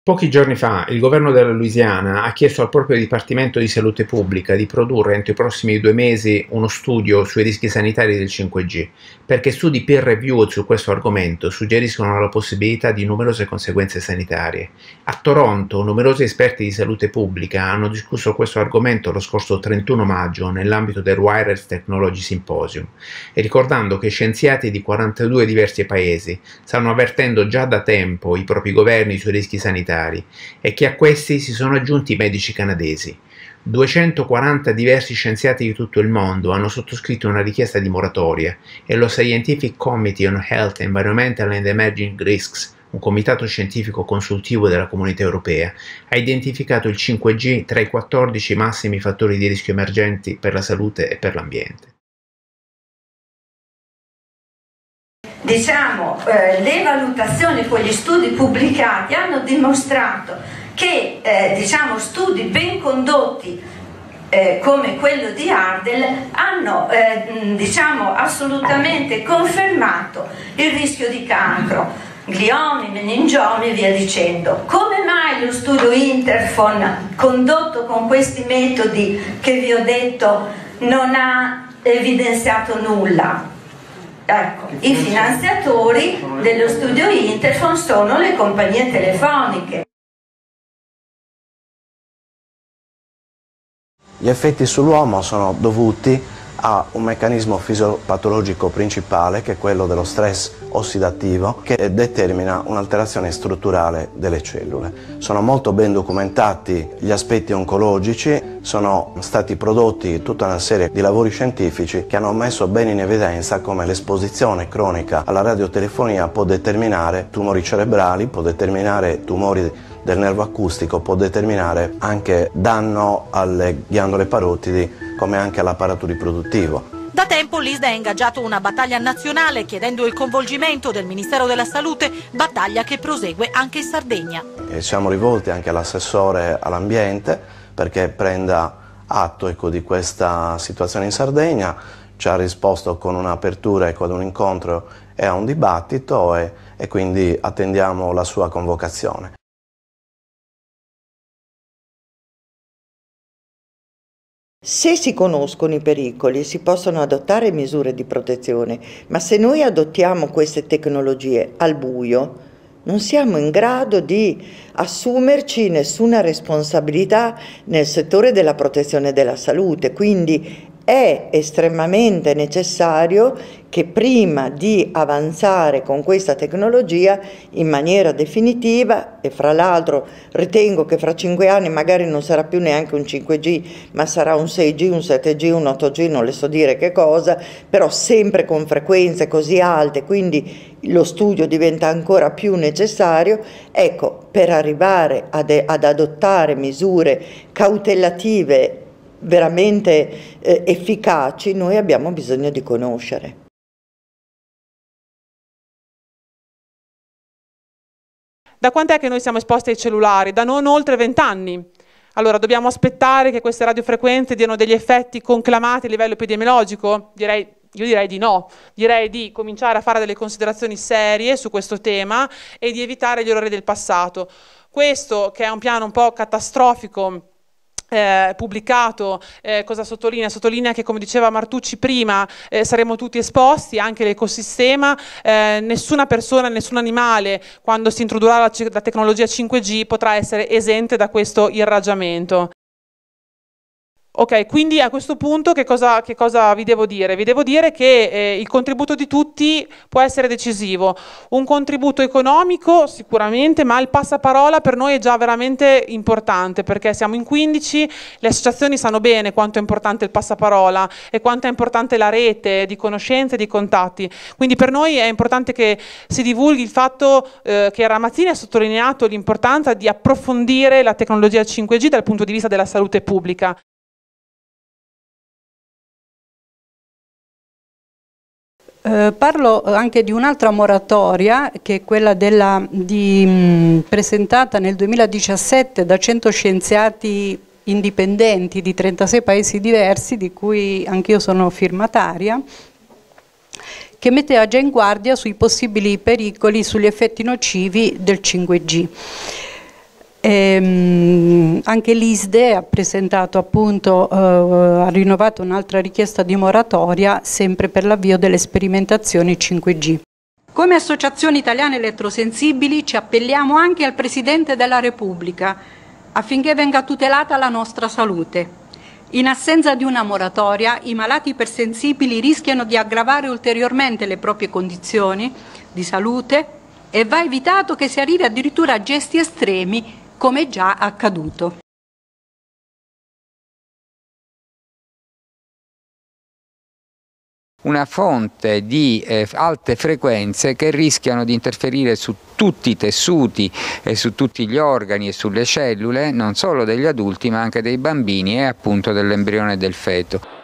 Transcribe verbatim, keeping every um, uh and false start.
Pochi giorni fa il governo della Louisiana ha chiesto al proprio Dipartimento di Salute Pubblica di produrre entro i prossimi due mesi uno studio sui rischi sanitari del cinque G, perché studi peer reviewed su questo argomento suggeriscono la possibilità di numerose conseguenze sanitarie. A Toronto numerosi esperti di salute pubblica hanno discusso questo argomento lo scorso trentuno maggio nell'ambito del Wireless Technology Symposium, e ricordando che scienziati di quarantadue diversi paesi stanno avvertendo già da tempo i propri governi sui rischi sanitari e che a questi si sono aggiunti i medici canadesi. duecentoquaranta diversi scienziati di tutto il mondo hanno sottoscritto una richiesta di moratoria e lo Scientific Committee on Health, Environmental and Emerging Risks, un comitato scientifico consultivo della Comunità Europea, ha identificato il cinque G tra i quattordici massimi fattori di rischio emergenti per la salute e per l'ambiente. Diciamo, eh, le valutazioni con gli studi pubblicati hanno dimostrato che eh, diciamo, studi ben condotti eh, come quello di Ardel hanno eh, diciamo, assolutamente confermato il rischio di cancro, gliomi, meningiomi e via dicendo. Come mai lo studio Interphone condotto con questi metodi che vi ho detto non ha evidenziato nulla? Ecco, i finanziatori dello studio Interphone sono le compagnie telefoniche. Gli effetti sull'uomo sono dovuti a un meccanismo fisiopatologico principale, che è quello dello stress ossidativo, che determina un'alterazione strutturale delle cellule. Sono molto ben documentati gli aspetti oncologici, sono stati prodotti tutta una serie di lavori scientifici che hanno messo bene in evidenza come l'esposizione cronica alla radiotelefonia può determinare tumori cerebrali, può determinare tumori del nervo acustico, può determinare anche danno alle ghiandole parotidi, come anche all'apparato riproduttivo. Da tempo l'I S D ha ingaggiato una battaglia nazionale chiedendo il coinvolgimento del Ministero della Salute, battaglia che prosegue anche in Sardegna. E siamo rivolti anche all'assessore all'ambiente perché prenda atto ecco, di questa situazione in Sardegna. Ci ha risposto con un'apertura ecco, ad un incontro e a un dibattito e, e quindi attendiamo la sua convocazione. Se si conoscono i pericoli si possono adottare misure di protezione, ma se noi adottiamo queste tecnologie al buio non siamo in grado di assumerci nessuna responsabilità nel settore della protezione della salute, quindi è estremamente necessario che prima di avanzare con questa tecnologia in maniera definitiva, e fra l'altro ritengo che fra cinque anni magari non sarà più neanche un cinque G, ma sarà un sei G, un sette G, un otto G, non le so dire che cosa, però sempre con frequenze così alte, quindi lo studio diventa ancora più necessario. Ecco, per arrivare ad, ad adottare misure cautelative veramente eh, efficaci, noi abbiamo bisogno di conoscere. Da quant'è che noi siamo esposti ai cellulari? Da non oltre vent'anni. Allora, dobbiamo aspettare che queste radiofrequenze diano degli effetti conclamati a livello epidemiologico? Direi, io direi di no. Direi di cominciare a fare delle considerazioni serie su questo tema e di evitare gli errori del passato. Questo, che è un piano un po' catastrofico, Eh, pubblicato, eh, cosa sottolinea? Sottolinea che, come diceva Martucci prima, eh, saremo tutti esposti, anche l'ecosistema, eh, nessuna persona, nessun animale, quando si introdurrà la, la tecnologia cinque G, potrà essere esente da questo irraggiamento. Ok, quindi a questo punto che cosa, che cosa vi devo dire? Vi devo dire che eh, il contributo di tutti può essere decisivo, un contributo economico sicuramente, ma il passaparola per noi è già veramente importante, perché siamo in quindici, le associazioni sanno bene quanto è importante il passaparola e quanto è importante la rete di conoscenze e di contatti, quindi per noi è importante che si divulghi il fatto eh, che Ramazzini ha sottolineato l'importanza di approfondire la tecnologia cinque G dal punto di vista della salute pubblica. Eh, parlo anche di un'altra moratoria, che è quella della, di, mh, presentata nel duemiladiciassette da cento scienziati indipendenti di trentasei paesi diversi, di cui anch'io sono firmataria, che metteva già in guardia sui possibili pericoli, sugli effetti nocivi del cinque G. E, mh, anche l'I S D E ha presentato appunto, eh, ha rinnovato un'altra richiesta di moratoria sempre per l'avvio delle sperimentazioni cinque G. Come Associazione Italiana Elettrosensibili ci appelliamo anche al Presidente della Repubblica affinché venga tutelata la nostra salute. In assenza di una moratoria, i malati ipersensibili rischiano di aggravare ulteriormente le proprie condizioni di salute e va evitato che si arrivi addirittura a gesti estremi, come già accaduto. Una fonte di eh, alte frequenze che rischiano di interferire su tutti i tessuti e su tutti gli organi e sulle cellule, non solo degli adulti ma anche dei bambini e appunto dell'embrione e del feto.